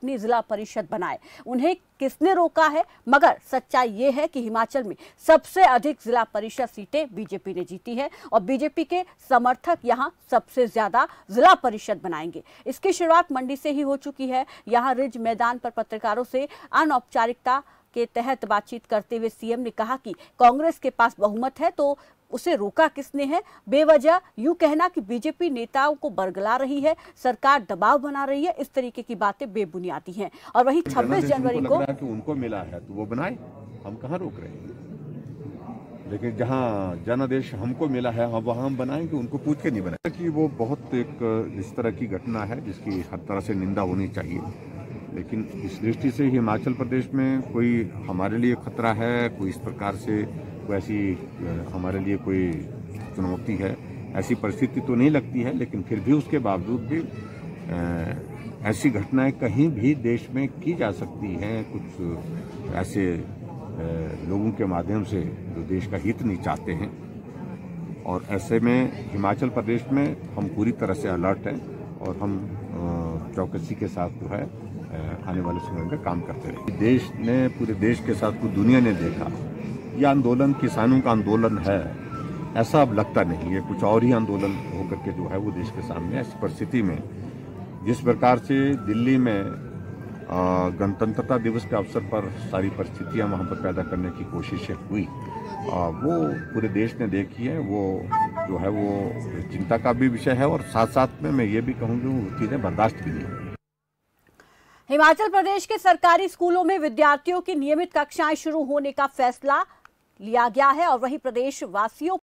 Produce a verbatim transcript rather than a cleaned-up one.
अपनी जिला परिषद बनाए। उन्हें किसने रोका है? मगर सच्चाई ये है कि हिमाचल में सबसे अधिक जिला परिषद सीटें बीजेपी ने जीती है और बीजेपी के समर्थक यहां सबसे ज्यादा जिला परिषद बनाएंगे। इसकी शुरुआत मंडी से ही हो चुकी है। यहां रिज मैदान पर पत्रकारों से अनौपचारिकता के तहत बातचीत करते हुए सीएम ने कहा कि कांग्रेस के पास बहुमत है तो उसे रोका किसने है? बेवजह यूं कहना कि बीजेपी नेताओं को बरगला रही है, सरकार दबाव बना रही है, इस तरीके की बातें बेबुनियादी हैं। और वहीं छब्बीस जनवरी को कि उनको मिला है तो वो बनाए, हम कहाँ रोक रहे हैं। लेकिन जहाँ जनादेश हमको मिला है हम वहाँ हम बनाएंगे, उनको पूछ के नहीं बनाए। कि वो बहुत एक इस तरह की घटना है जिसकी हर तरह से निंदा होनी चाहिए, लेकिन इस दृष्टि से हिमाचल प्रदेश में कोई हमारे लिए खतरा है, कोई इस प्रकार से कोई ऐसी हमारे लिए कोई चुनौती है, ऐसी परिस्थिति तो नहीं लगती है। लेकिन फिर भी उसके बावजूद भी ऐसी घटनाएं कहीं भी देश में की जा सकती हैं, कुछ ऐसे लोगों के माध्यम से जो देश का हित नहीं चाहते हैं। और ऐसे में हिमाचल प्रदेश में हम पूरी तरह से अलर्ट हैं और हम चौकसी के साथ जो है आने वाले समय में काम करते रहे। देश ने, पूरे देश के साथ पूरी दुनिया ने देखा यह आंदोलन किसानों का आंदोलन है, ऐसा अब लगता नहीं है। कुछ और ही आंदोलन होकर के जो है वो देश के सामने। इस परिस्थिति में जिस प्रकार से दिल्ली में गणतंत्रता दिवस के अवसर पर सारी परिस्थितियां वहां पर पैदा करने की कोशिशें हुई, आ, वो पूरे देश ने देखी है। वो जो है वो चिंता का भी विषय है और साथ साथ में मैं ये भी कहूँगी वो चीज़ें बर्दाश्त भी नहीं है। हिमाचल प्रदेश के सरकारी स्कूलों में विद्यार्थियों की नियमित कक्षाएं शुरू होने का फैसला लिया गया है और वही प्रदेश वासियों